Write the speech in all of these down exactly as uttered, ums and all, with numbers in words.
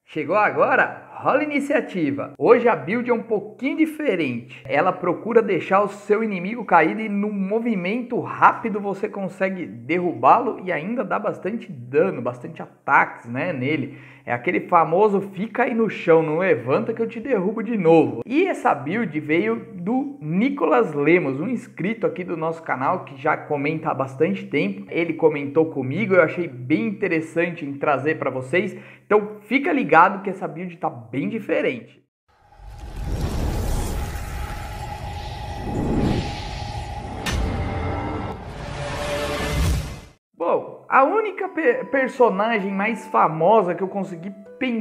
Chegou agora? Rola iniciativa! Hoje a build é um pouquinho diferente. Ela procura deixar o seu inimigo caído e num movimento rápido você consegue derrubá-lo e ainda dá bastante dano, bastante ataques, né, nele. É aquele famoso fica aí no chão, não levanta que eu te derrubo de novo. E essa build veio do Nicolas Lemos, um inscrito aqui do nosso canal que já comenta há bastante tempo. Ele comentou comigo, eu achei bem interessante em trazer para vocês. Então fica ligado que essa build tá bem diferente. Bom, a única pe personagem mais famosa que eu consegui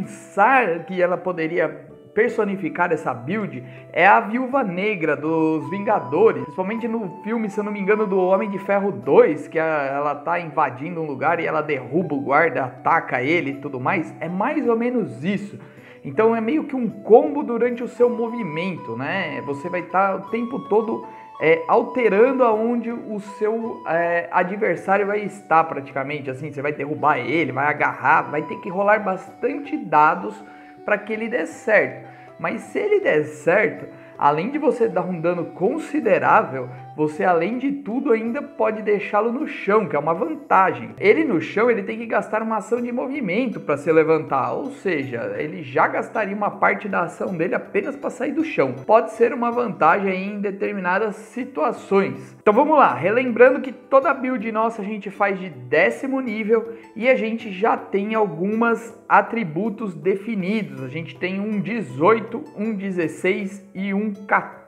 pensar que ela poderia personificar essa build é a Viúva Negra dos Vingadores, principalmente no filme, se eu não me engano, do Homem de Ferro dois, que a, ela tá invadindo um lugar e ela derruba o guarda, ataca ele e tudo mais. É mais ou menos isso. Então é meio que um combo durante o seu movimento, né? Você vai estar o tempo todo é, alterando aonde o seu é, adversário vai estar praticamente. Assim, você vai derrubar ele, vai agarrar, vai ter que rolar bastante dados para que ele dê certo. Mas se ele der certo, além de você dar um dano considerável, você além de tudo ainda pode deixá-lo no chão, que é uma vantagem. Ele no chão, ele tem que gastar uma ação de movimento para se levantar, ou seja, ele já gastaria uma parte da ação dele apenas para sair do chão. Pode ser uma vantagem em determinadas situações. Então vamos lá, relembrando que toda build nossa a gente faz de décimo nível e a gente já tem algumas atributos definidos. A gente tem um dezoito, um dezesseis e um quatorze.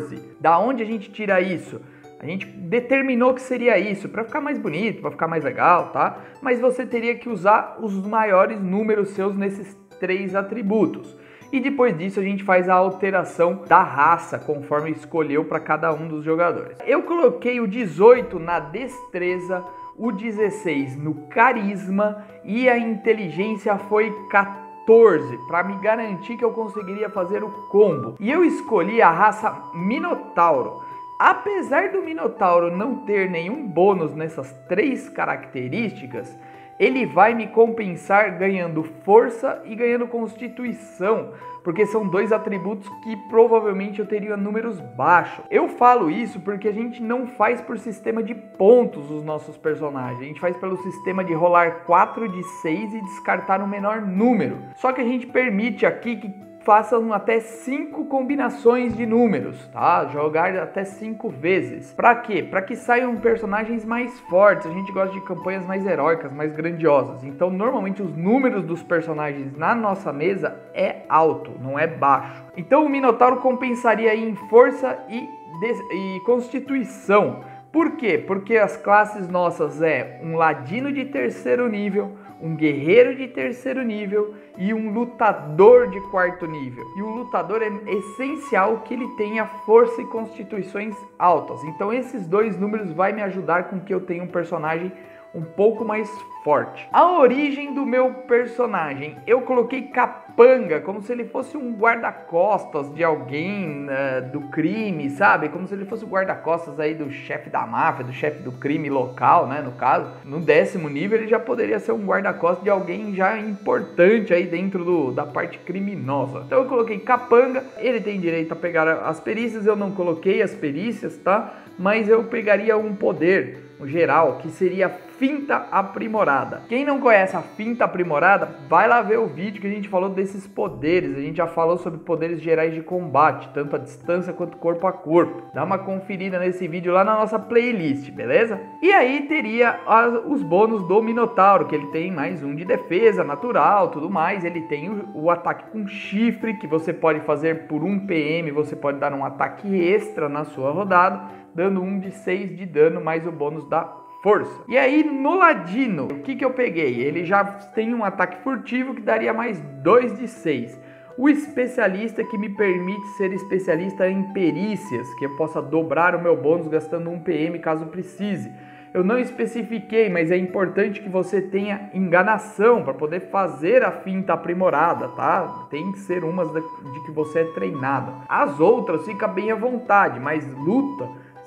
Da onde a gente tira isso? A gente determinou que seria isso, para ficar mais bonito, para ficar mais legal, tá? Mas você teria que usar os maiores números seus nesses três atributos. E depois disso a gente faz a alteração da raça, conforme escolheu para cada um dos jogadores. Eu coloquei o dezoito na destreza, o dezesseis no carisma e a inteligência foi quatorze. Para me garantir que eu conseguiria fazer o combo. E eu escolhi a raça Minotauro. Apesar do Minotauro não ter nenhum bônus nessas três características, ele vai me compensar ganhando força e ganhando constituição, porque são dois atributos que provavelmente eu teria números baixos. Eu falo isso porque a gente não faz por sistema de pontos os nossos personagens, a gente faz pelo sistema de rolar quatro de seis e descartar o menor número. Só que a gente permite aqui que façam até cinco combinações de números, tá? Jogar até cinco vezes. Pra quê? Pra que saiam personagens mais fortes. A gente gosta de campanhas mais heróicas, mais grandiosas. Então, normalmente, os números dos personagens na nossa mesa é alto, não é baixo. Então, o Minotauro compensaria aí em força e, e constituição. Por quê? Porque as classes nossas é um ladino de terceiro nível, um guerreiro de terceiro nível e um lutador de quarto nível. E o lutador é essencial que ele tenha força e constituições altas. Então esses dois números vai me ajudar com que eu tenha um personagem um pouco mais forte. A origem do meu personagem, eu coloquei capanga, como se ele fosse um guarda-costas de alguém uh, do crime, sabe? Como se ele fosse o guarda-costas aí do chefe da máfia, do chefe do crime local, né? No caso, no décimo nível ele já poderia ser um guarda-costas de alguém já importante aí dentro do, da parte criminosa. Então eu coloquei capanga, ele tem direito a pegar as perícias, eu não coloquei as perícias, tá? Mas eu pegaria um poder, no geral, que seria finta aprimorada. Quem não conhece a finta aprimorada, vai lá ver o vídeo que a gente falou desses poderes. A gente já falou sobre poderes gerais de combate, tanto a distância quanto corpo a corpo. Dá uma conferida nesse vídeo lá na nossa playlist, beleza? E aí teria as, os bônus do Minotauro, que ele tem mais um de defesa natural, tudo mais. Ele tem o, o ataque com chifre, que você pode fazer por um P M, você pode dar um ataque extra na sua rodada, dando um de seis de dano, mais o bônus da força. E aí no ladino, o que que eu peguei? Ele já tem um ataque furtivo que daria mais dois de seis. O especialista, que me permite ser especialista em perícias, que eu possa dobrar o meu bônus gastando um P M caso precise. Eu não especifiquei, mas é importante que você tenha enganação para poder fazer a finta aprimorada, tá? Tem que ser umas de que você é treinado. As outras fica bem à vontade, mas luta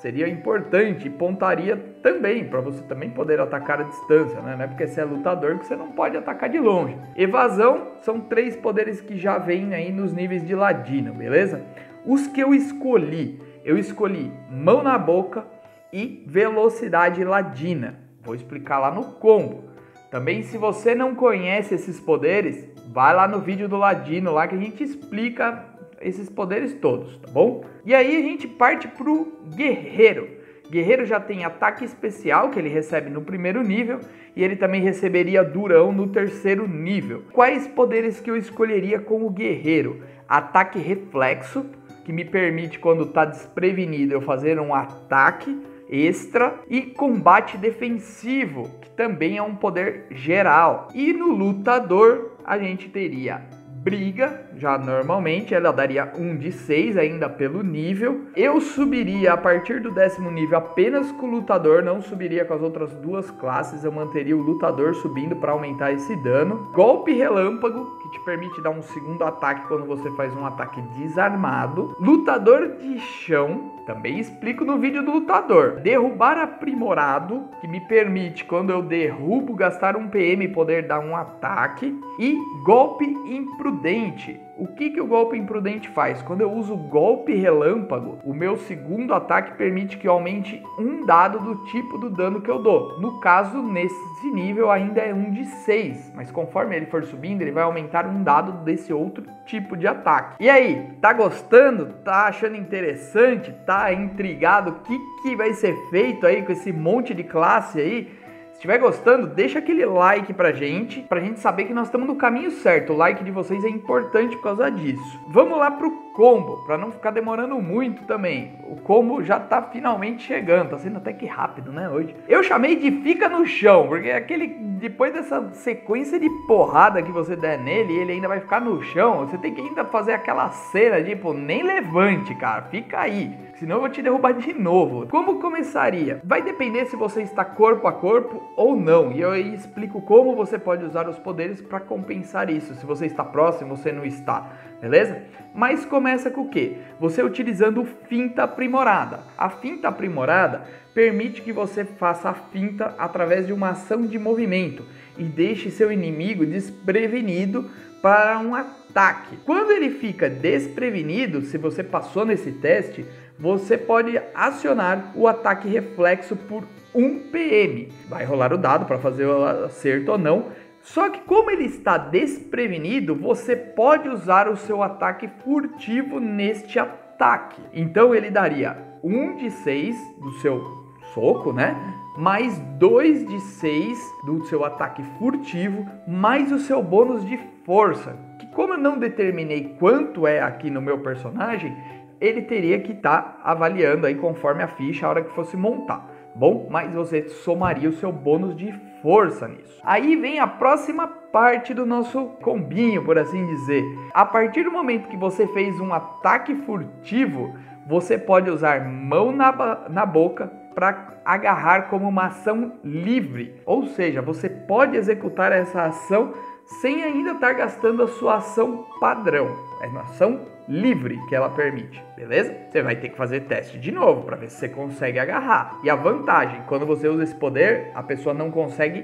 seria importante e pontaria também, para você também poder atacar à distância, né? Não é porque você é lutador que você não pode atacar de longe. Evasão são três poderes que já vêm aí nos níveis de ladino, beleza? Os que eu escolhi, eu escolhi mão na boca e velocidade ladina. Vou explicar lá no combo. Também, se você não conhece esses poderes, vai lá no vídeo do ladino lá que a gente explica esses poderes todos, tá bom? E aí a gente parte pro guerreiro. Guerreiro já tem ataque especial que ele recebe no primeiro nível e ele também receberia durão no terceiro nível. Quais poderes que eu escolheria com o guerreiro? Ataque reflexo, que me permite, quando tá desprevenido, eu fazer um ataque extra, e combate defensivo, que também é um poder geral. E no lutador a gente teria briga, já normalmente ela daria um de seis ainda pelo nível. Eu subiria a partir do décimo nível apenas com o lutador, não subiria com as outras duas classes, eu manteria o lutador subindo para aumentar esse dano. Golpe relâmpago, que te permite dar um segundo ataque quando você faz um ataque desarmado. Lutador de chão, também explico no vídeo do lutador. Derrubar aprimorado, que me permite, quando eu derrubo, gastar um P M e poder dar um ataque. E golpe imprudente. O que, que o golpe imprudente faz? Quando eu uso golpe relâmpago, o meu segundo ataque permite que eu aumente um dado do tipo do dano que eu dou. No caso, nesse nível ainda é um de seis, mas conforme ele for subindo, ele vai aumentar um dado desse outro tipo de ataque. E aí, tá gostando? Tá achando interessante? Tá intrigado? O que, que vai ser feito aí com esse monte de classe aí? Se estiver gostando, deixa aquele like pra gente, pra gente saber que nós estamos no caminho certo. O like de vocês é importante por causa disso. Vamos lá pro combo, pra não ficar demorando muito também. O combo já tá finalmente chegando, tá sendo até que rápido, né, hoje. Eu chamei de fica no chão, porque é aquele, depois dessa sequência de porrada que você der nele, ele ainda vai ficar no chão, você tem que ainda fazer aquela cena, tipo, nem levante, cara, fica aí, senão eu vou te derrubar de novo. Como começaria? Vai depender se você está corpo a corpo ou não, e eu aí explico como você pode usar os poderes para compensar isso, se você está próximo, você não está, beleza? Mas começa com o quê? Você utilizando finta aprimorada. A finta aprimorada permite que você faça a finta através de uma ação de movimento e deixe seu inimigo desprevenido para um ataque. Quando ele fica desprevenido, se você passou nesse teste, você pode acionar o ataque reflexo por um P M. Vai rolar o dado para fazer o acerto ou não. Só que como ele está desprevenido, você pode usar o seu ataque furtivo neste ataque. Então ele daria um de seis do seu soco, né? Mais dois de seis do seu ataque furtivo, mais o seu bônus de força. Que como eu não determinei quanto é aqui no meu personagem, ele teria que estar tá avaliando aí conforme a ficha a hora que fosse montar. Bom, mas você somaria o seu bônus de força nisso. Aí vem a próxima parte do nosso combinho, por assim dizer. A partir do momento que você fez um ataque furtivo, você pode usar mão na, na boca para agarrar como uma ação livre. Ou seja, você pode executar essa ação sem ainda estar gastando a sua ação padrão. É uma ação livre que ela permite, beleza? Você vai ter que fazer teste de novo para ver se você consegue agarrar. E a vantagem, quando você usa esse poder, a pessoa não consegue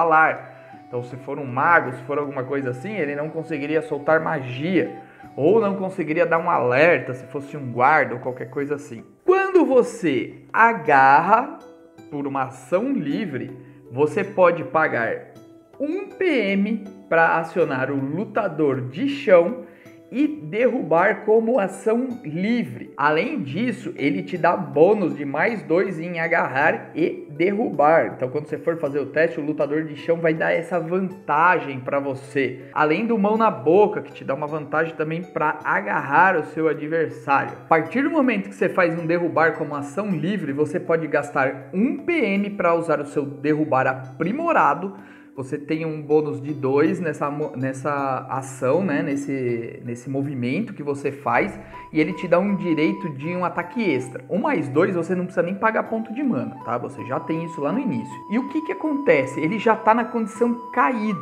falar. Então, se for um mago, se for alguma coisa assim, ele não conseguiria soltar magia. Ou não conseguiria dar um alerta se fosse um guarda ou qualquer coisa assim. Quando você agarra por uma ação livre, você pode pagar um P M para acionar o lutador de chão e derrubar como ação livre. Além disso, ele te dá bônus de mais dois em agarrar e derrubar. Então, quando você for fazer o teste, o lutador de chão vai dar essa vantagem para você. Além do mão na boca, que te dá uma vantagem também para agarrar o seu adversário. A partir do momento que você faz um derrubar como ação livre, você pode gastar um P M para usar o seu derrubar aprimorado. Você tem um bônus de dois nessa, nessa ação, né? nesse, nesse movimento que você faz, e ele te dá um direito de um ataque extra. Um mais dois você não precisa nem pagar ponto de mana, tá? Você já tem isso lá no início. E o que que acontece? Ele já tá na condição caído.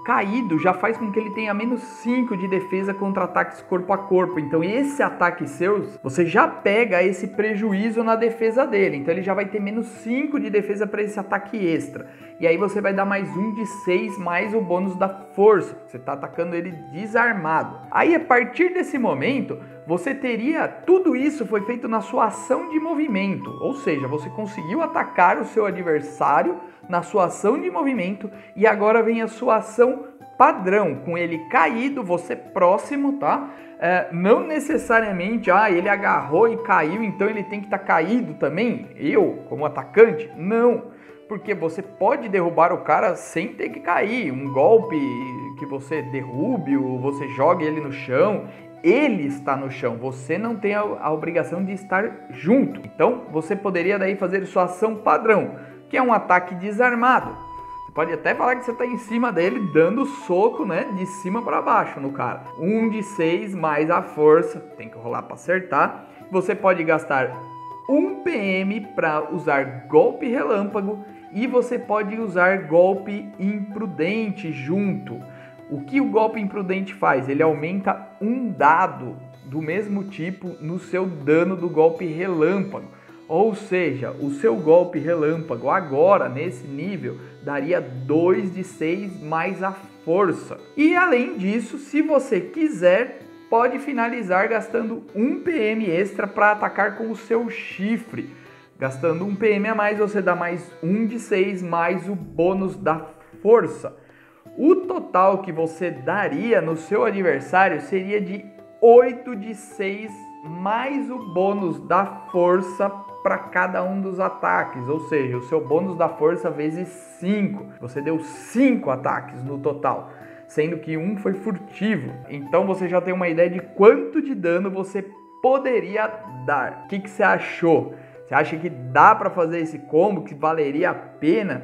caído já faz com que ele tenha menos cinco de defesa contra ataques corpo a corpo. Então esse ataque seu, você já pega esse prejuízo na defesa dele. Então ele já vai ter menos cinco de defesa para esse ataque extra. E aí você vai dar mais um de seis mais o bônus da força. Você está atacando ele desarmado. Aí a partir desse momento, você teria... Tudo isso foi feito na sua ação de movimento. Ou seja, você conseguiu atacar o seu adversário na sua ação de movimento. E agora vem a sua ação padrão. Com ele caído, você próximo, tá? É, não necessariamente, ah, ele agarrou e caiu, então ele tem que estar tá caído também. Eu, como atacante, não. Porque você pode derrubar o cara sem ter que cair. Um golpe que você derrube ou você jogue ele no chão, ele está no chão. Você não tem a, a obrigação de estar junto. Então, você poderia daí fazer sua ação padrão, que é um ataque desarmado. Você pode até falar que você está em cima dele, dando soco, né, de cima para baixo no cara. Um de seis mais a força, tem que rolar para acertar. Você pode gastar um P M para usar golpe relâmpago e você pode usar golpe imprudente junto. O que o golpe imprudente faz? Ele aumenta um dado do mesmo tipo no seu dano do golpe relâmpago. Ou seja, o seu golpe relâmpago agora, nesse nível, daria dois de seis mais a força. E além disso, se você quiser, pode finalizar gastando um P M extra para atacar com o seu chifre. Gastando um P M a mais, você dá mais um de seis mais o bônus da força. O total que você daria no seu adversário seria de oito de seis mais o bônus da força para cada um dos ataques. Ou seja, o seu bônus da força vezes cinco. Você deu cinco ataques no total, sendo que um foi furtivo. Então você já tem uma ideia de quanto de dano você poderia dar. O que, que você achou? Você acha que dá para fazer esse combo, que valeria a pena?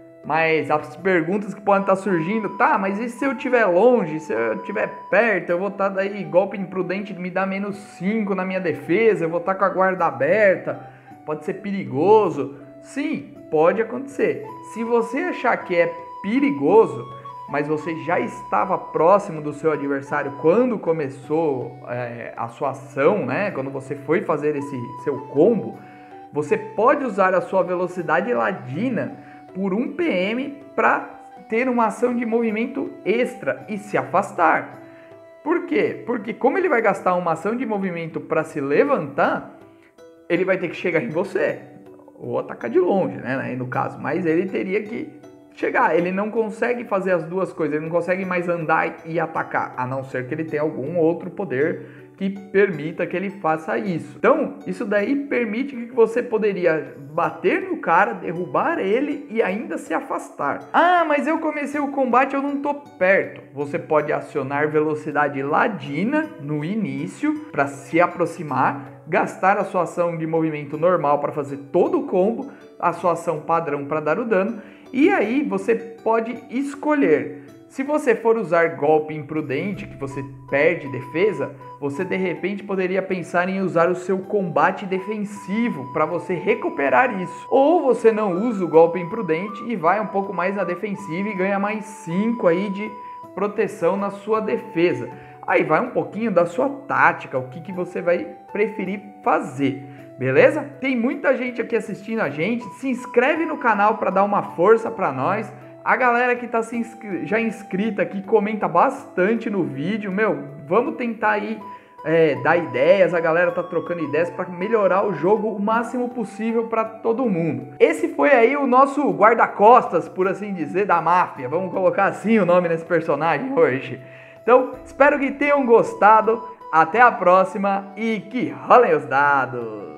Mas as perguntas que podem estar surgindo, tá, mas e se eu estiver longe, se eu estiver perto, eu vou estar daí, golpe imprudente me dá menos cinco na minha defesa, eu vou estar com a guarda aberta, pode ser perigoso. Sim, pode acontecer. Se você achar que é perigoso, mas você já estava próximo do seu adversário quando começou é, a sua ação, né? Quando você foi fazer esse seu combo, você pode usar a sua velocidade ladina por um P M para ter uma ação de movimento extra e se afastar. Por quê? Porque como ele vai gastar uma ação de movimento para se levantar, ele vai ter que chegar em você, ou atacar de longe, né, no caso, mas ele teria que chegar. Ele não consegue fazer as duas coisas, ele não consegue mais andar e atacar, a não ser que ele tenha algum outro poder que permita que ele faça isso. Então, isso daí permite que você poderia bater no cara, derrubar ele e ainda se afastar. Ah, mas eu comecei o combate, eu não tô perto. Você pode acionar velocidade ladina no início para se aproximar, gastar a sua ação de movimento normal para fazer todo o combo, a sua ação padrão para dar o dano, e aí você pode escolher. Se você for usar golpe imprudente, que você perde defesa, você de repente poderia pensar em usar o seu combate defensivo para você recuperar isso. Ou você não usa o golpe imprudente e vai um pouco mais na defensiva e ganha mais cinco aí de proteção na sua defesa. Aí vai um pouquinho da sua tática, o que, que você vai preferir fazer. Beleza? Tem muita gente aqui assistindo a gente. Se inscreve no canal para dar uma força para nós. A galera que está já inscrita aqui comenta bastante no vídeo. Meu, vamos tentar aí é, dar ideias. A galera tá trocando ideias para melhorar o jogo o máximo possível para todo mundo. Esse foi aí o nosso guarda-costas, por assim dizer, da máfia. Vamos colocar assim o nome nesse personagem hoje. Então, espero que tenham gostado. Até a próxima e que rolem os dados!